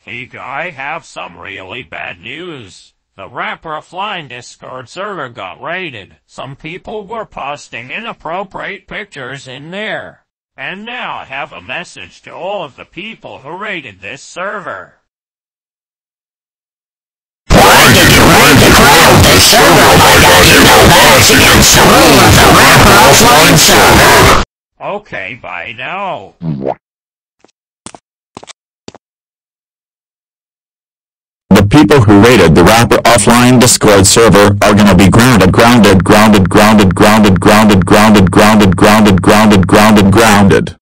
Hey, I have some really bad news. The Rapper Offline Discord server got raided. Some people were posting inappropriate pictures in there. And now I have a message to all of the people who raided this server. Why did you raid the crowd this server? Why don't you know that's against the rule of the Rapper Offline server? Okay, bye now. The people who raided the Rapper Offline Discord server are gonna be grounded.